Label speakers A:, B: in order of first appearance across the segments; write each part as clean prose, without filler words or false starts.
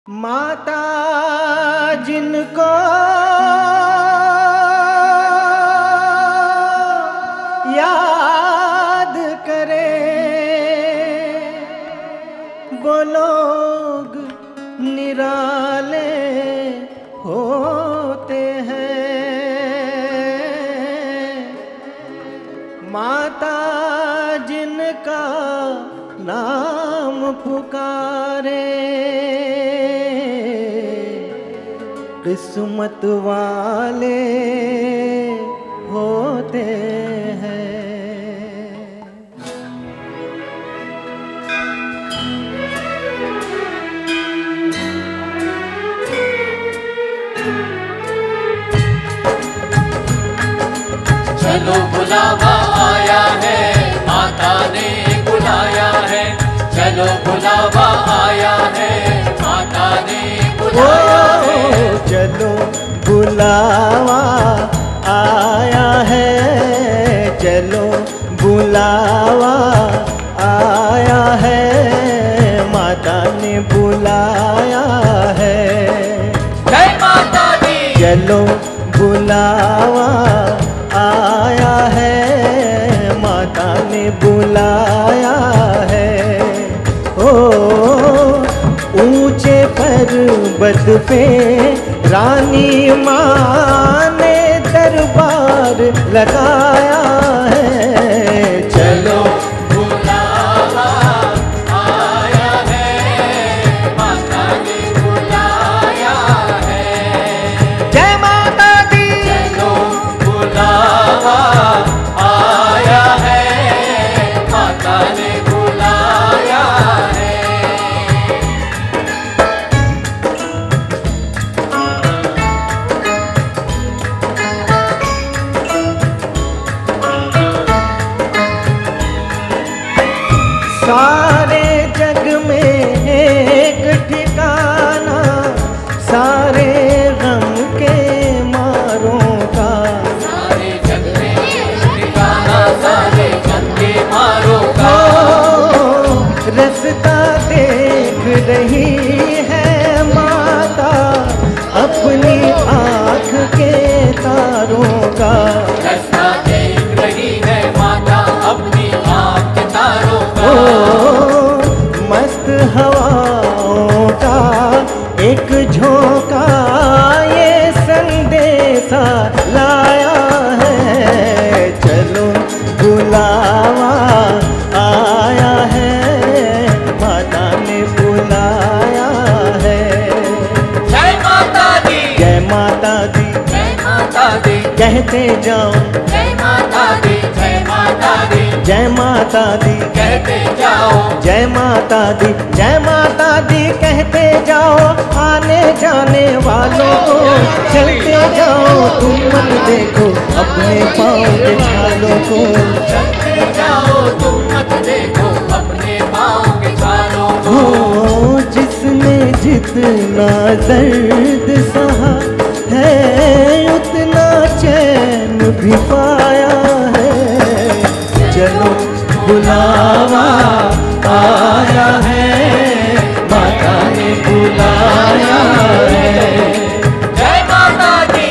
A: माता जिनको याद करे वो लोग निराले होते हैं। माता जिनका नाम पुकारे किस्मत वाले होते हैं।
B: चलो बुलावा आया है, माता ने बुलाया है। चलो बुलावा आया है, माता ने बुलाया है।
A: चलो बुलावा आया है, चलो बुलावा आया है, माता ने बुलाया है।
B: जय माता दी।
A: चलो बुलावा आया है, माता ने बुलाया है। ओ ऊंचे पर्वत पे रानी माँ ने दरबार लगाया है।
B: चलो बुलावा आया है, माता ने बुलाया है।
A: जय माता दी।
B: चलो बुलावा आया है, माता ने बुलाया है।
A: सारे जग में एक ठिकाना सारे गम के मारों का।
B: सारे जग में ठिकाना सारे जग के मारों का।
A: रास्ता देख रही है माता अपनी आँख के तारों का।
B: रास्ता देख रही है माता अपनी आँख के तारों का।
A: मस्त हवाओं का एक झोंका ये संदेशा लाया है। चलो बुलावा आया है, माता ने बुलाया है।
B: जय माता दी।
A: जय माता दी।
B: जय माता दी।
A: कहते जाओ
B: जय माता दी। जय माता दी।
A: जय माता दी।
B: कहते जाओ
A: जय माता दी। जय माता दी कहते जाओ आने जाने वालों को। चलते जाओ तुम मत देखो अपने पाँव के छालों को।
B: चलते जाओ तुम मत देखो अपने पाँव के छालों को।
A: हो जिसने जितना दर्द सहा है उतना चैन भी पाया है। चलो बुलावा आया है, माता ने बुलाया है।
B: जय माता दी।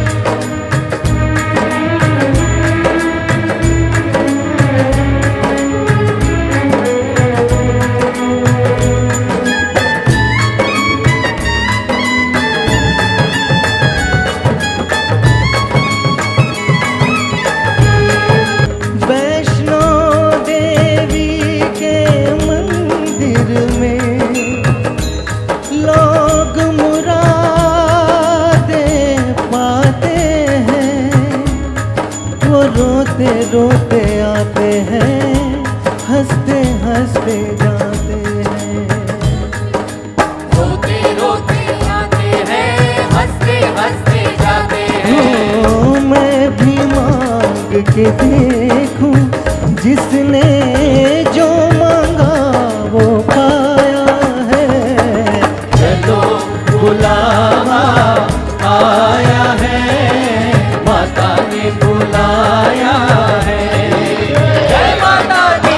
A: वैष्णो देवी के मंदिर में लोग मुरादें पाते हैं। वो रोते रोते आते हैं, हंसते हंसते जाते हैं।
B: रोते रोते आते हैं, हंसते हंसते जाते हैं।
A: ओ मैं भी मांग के देखूं जिसने जो मांगा वो पाया है।
B: चलो
A: बुलावा आया है, माता ने बुलाया है।
B: जय माता दी।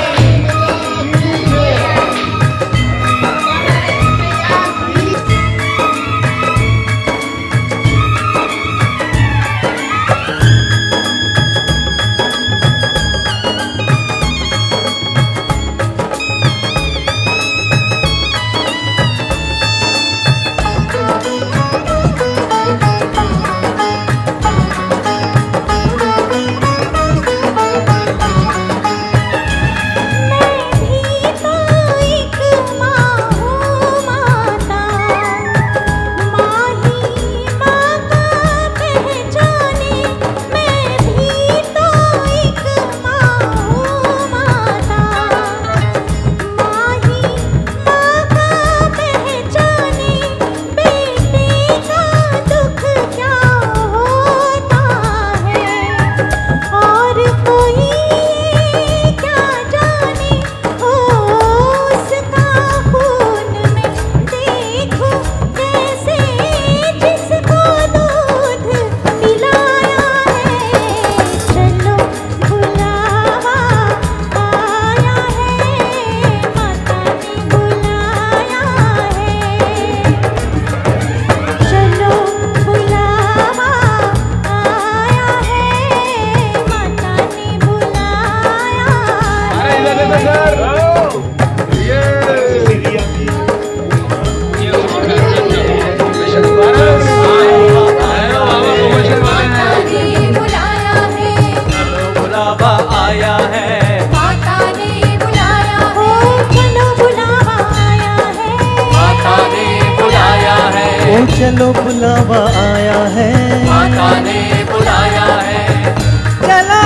A: चलो बुलावा आया है,
B: माता ने बुलाया है।
A: चलो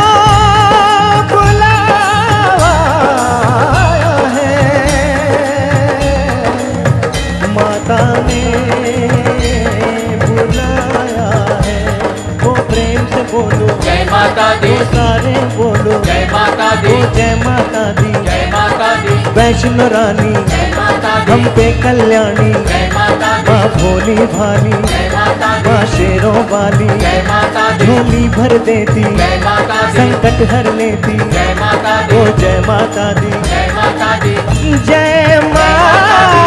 A: बुलावा आया है, माता ने बुलाया है। वो प्रेम से बोलो
B: जय माता दी,
A: वो सारे बोलो
B: जय माता दी,
A: वो जय माता दी।
B: जय माता दी,
A: वैष्णो रानी
B: जय माता दी,
A: हम पे कल्याणी,
B: जय माता दी,
A: माँ भोली भाली,
B: जय माता दी,
A: माँ शेरों वाली,
B: जय माता दी,
A: झोली भर देती,
B: जय माता दी,
A: संकट हर लेती।
B: जय माता दी,
A: ओ जय माता दी,
B: जय माता दी,
A: जय माता